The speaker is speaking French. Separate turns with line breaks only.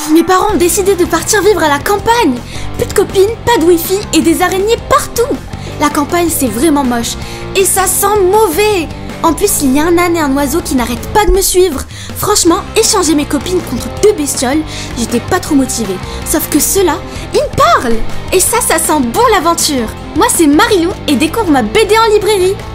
Mes parents ont décidé de partir vivre à la campagne. Plus de copines, pas de wifi et des araignées partout. La campagne c'est vraiment moche et ça sent mauvais. En plus il y a un âne et un oiseau qui n'arrêtent pas de me suivre. Franchement, échanger mes copines contre 2 bestioles, j'étais pas trop motivée. Sauf que ceux-là, ils me parlent. Et ça sent bon l'aventure. Moi c'est Marilou et découvre ma BD en librairie.